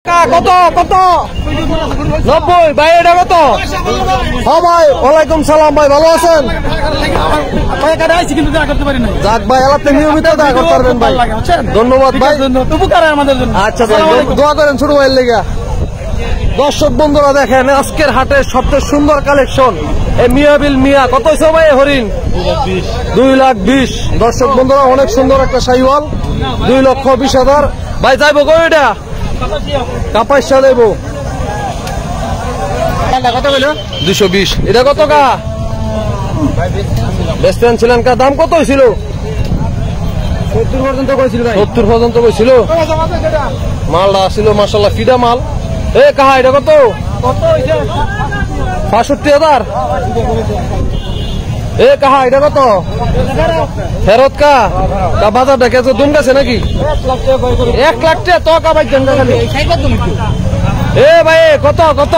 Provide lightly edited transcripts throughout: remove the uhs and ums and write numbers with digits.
কত কত 90 ভাই, এটা কত? হ্যাঁ ভাই, ওয়ালাইকুম সালাম ভাই, ভালো আছেন? যাক ভাই, এলাতে নিয়মিত দেখা করতে পারবেন ভাই, ধন্যবাদ ভাই, আমাদের জন্য। আচ্ছা ভাই, দোয়া করেন ছোট ভাইয়ের লেগা। দর্শক বন্ধুরা দেখেন, আজকের হাটের সবচেয়ে সুন্দর কালেকশন এই মিয়াবিল মিয়া। কত হয়েছে ভাই হরিণ? 2,20,000। দর্শক বন্ধুরা, অনেক সুন্দর একটা শাহিওয়াল, 2,20,000 ভাই। যাইবো গো এটা কাপাইশা দেবো 220। এটা কত কা বেস্টেন ছিলেন কা? দাম কত হয়েছিল? 70 পর্যন্ত কইছিল। মালটা আসছিল মাশাআল্লাহ, ফিডা মাল। এ কাহা এটা কত? 65,000। এ কাহা এটা কত? ফেরত কা বাজার দেখে দুম গেছে নাকি? 1 লাখ টাকা তো কাবাই দেন খালি। এ ভাই কত কত?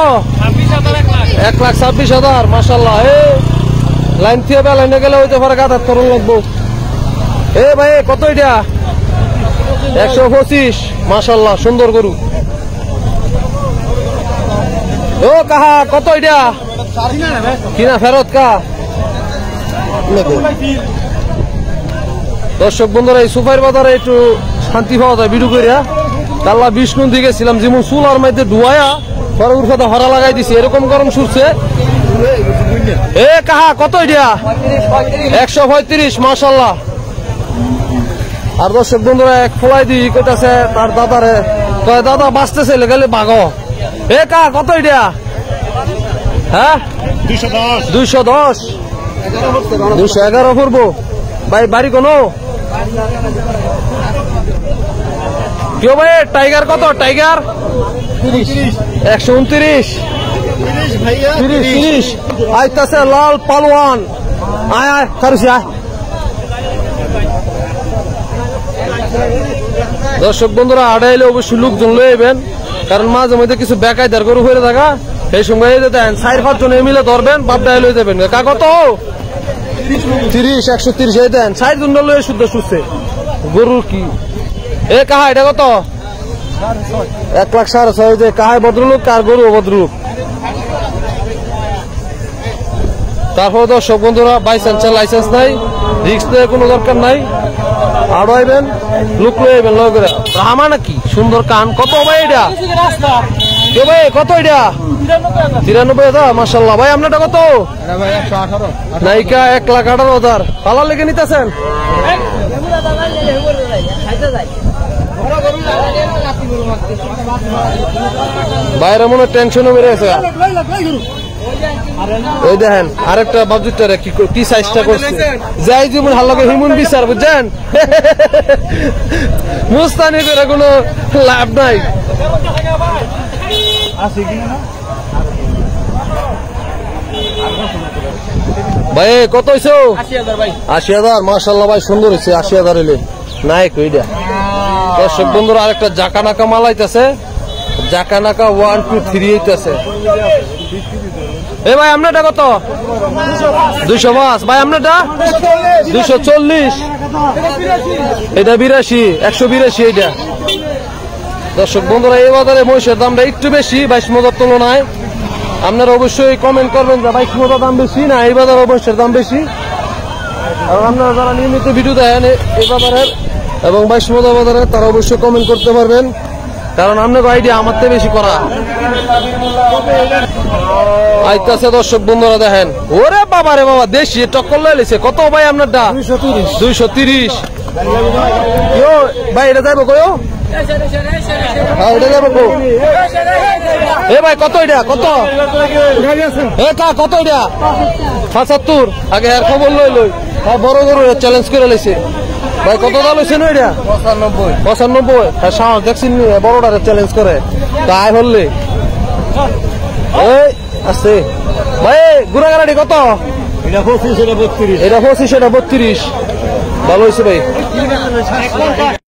1,26,000 মাশাআল্লাহ। এ লাইন থেকে লাইনে গেলে হইতে পারে গাদার তরল লাগবো। এ ভাই কত এটা? 125 মাশাআল্লাহ, সুন্দর গরু। ও কাহা কত এটা? কিনা ফেরত কা? দর্শক বন্ধুরা, এই সুপার বাজারে একটু শান্তি পাওয়া যায় বিড়ু করিয়া। কাল্লা বিষ্ণু দিকে গেছিলাম, যেমন চুলার মধ্যে ডুয়ায়া পরে উর কথা হরা লাগাই দিছে, এরকম গরম সুরছে। এ কাহা কত এটা? 135 মাশাআল্লাহ। আর দর্শক বন্ধুরা, এক ফলাই দি কইতাছে তার দাদারে, কয় দাদা বাঁচতেছে গেলে বাঘ। এ কাহা কত এটা? হ্যাঁ 210 211 পড়বো ভাই। বাড়ি কোনো কেউ ভাই? টাইগার কত? টাইগার 129 30 আইতাছে লাল পালোয়ান। আয় আয় কারুসি আয়। দর্শক বন্ধুরা, আড়াইলে অবশ্যই লোকজন লইবেন, কারণ মাঝে মধ্যে কিছু বেকায়দার গরু হয়ে থাকা। এই সময় দেন 4-5 জন মিলে ধরবেন, বাপডাই লই যাবেন। কা কত? 30 130 এই দেন 4 জন লই শুদ্ধ সুস্থে গরু কি। এ কাহা এটা কত? 1,06,500। যে কাহায় ভদ্রলোক, কার গরু ভদ্রলোক। তারপর দর্শক বন্ধুরা, বাইচান্সের লাইসেন্স নাই, রিক্স নেই, কোনো দরকার নাই। আরো আইবেন, লুক লই আইবেন লয় করে। রামা নাকি সুন্দর কান। কত ভাই এটা? কে ভাই কত এটা? 93,000 মাশাআল্লাহ। ভাই আপনারটা কত? নাইকা 1,18,000। পালার লেগে নিতেছেন? বাইরে মনে টেনশনও বেড়ে গেছে। ওই দেখেন আরেকটা বাবজুটারে কি সাইজটা করছে, যাই যেমন হাল্লাকে হিমুন বিচার, বুঝছেন? মুস্তানি করে কোনো লাভ নাই। ভাই কত হয়েছে? 80,000 মাশাআল্লাহ ভাই, সুন্দর হয়েছে। 80,000 এলে নাই কইডা। দর্শক বন্ধুরা, আরেকটা জাকানাকা মাল আইতাছে, জাকানাকা 1 2 3 আইতাছে। এ ভাই আপনারটা কত? 205 ভাই। আপনারটা 240। এটা 82 182 এইটা। দর্শক বন্ধুরা, এই বাজারে মহিষের দামটা একটু বেশি 22 মজার তুলনায়। আপনারা অবশ্যই কমেন্ট করবেন যে 22 মজার দাম বেশি না এই বাজারে মহিষের দাম বেশি। আর আপনারা যারা নিয়মিত ভিডিও দেখেন এই বাজারের এবং 22 মজার বাজারের, তারা অবশ্যই কমেন্ট করতে পারবেন, কারণ আপনার আইডিয়া আমার থেকে বেশি করা আইতাছে। দর্শক বন্ধুরা দেখেন, ওরে বাবা রে বাবা, দেশি টক্কর লাইছে। কত ভাই আপনারটা? 230 ভাই। এটা যাইবো কয়ও? এ ভাই কত এটা? কত এ কা কত এটা? 75। আগে আর খবর লই লই, বড় গরু চ্যালেঞ্জ করে লাইছে ভাই। কত দাম হয়েছে না এটা? 95। হ্যাঁ সাহস দেখছেন, বড়টারে চ্যালেঞ্জ করে তাই হলে আছে ভাই। গুড়াগাড়ি কত? এটা 25 এটা 32। ভালো হয়েছে ভাই।